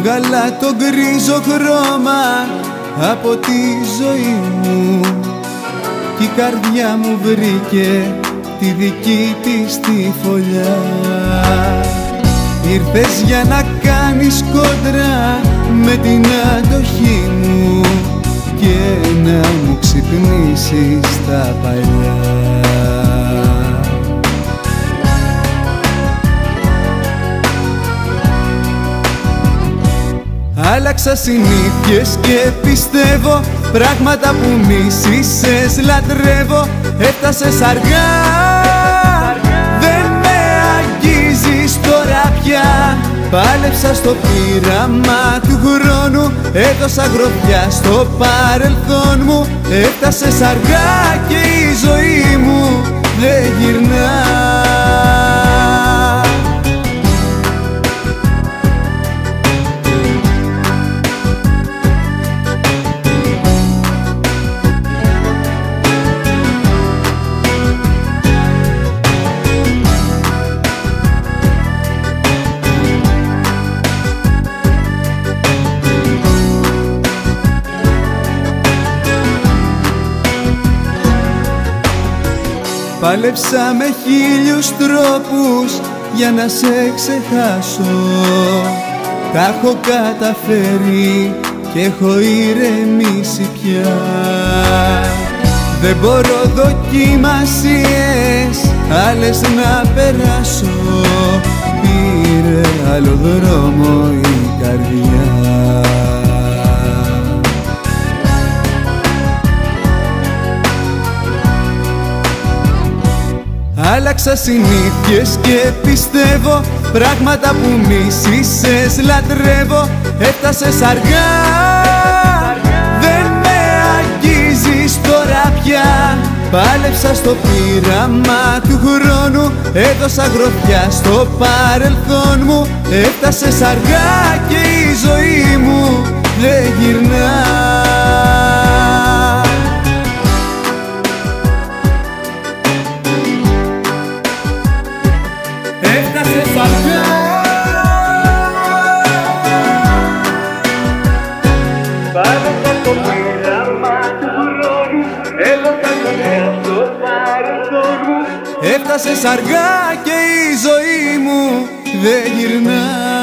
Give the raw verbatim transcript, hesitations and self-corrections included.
Έβγαλα το γκρίζο χρώμα από τη ζωή μου κι η καρδιά μου βρήκε τη δική της τη φωλιά. Ήρθες για να κάνεις κόντρα με την αντοχή μου και να μου ξυπνήσεις τα παλιά. Άλλαξα συνήθειες και πιστεύω πράγματα που μίσησες λατρεύω. Έφτασες αργά, δεν με αγγίζεις τώρα πια. Πάλεψα στο πείραμα του χρόνου, έδωσα γροθιά στο παρελθόν μου. Έφτασες αργά και η ζωή μου δεν γυρνά. Πάλεψα με χίλιους τρόπους για να σε ξεχάσω. Τα έχω καταφέρει και έχω ηρεμήσει πια. Δεν μπορώ δοκιμασίες άλλες να περάσω. Πήρε άλλο δρόμο η καρδιά. Άλλαξα συνήθειες και πιστεύω πράγματα που μίσησες λατρεύω. Έφτασες αργά, δεν με αγγίζεις τώρα πια. Πάλεψα στο πείραμα του χρόνου, έδωσα γροθιά στο παρελθόν μου. Έφτασες αργά και η ζωή μου δεν γυρνά. Έφτασες αργά, πάλεψα στο πείραμα του χρόνου, έδωσα γροθιά στο παρελθόν μου. Έφτασες αργά και η ζωή μου δεν γυρνά.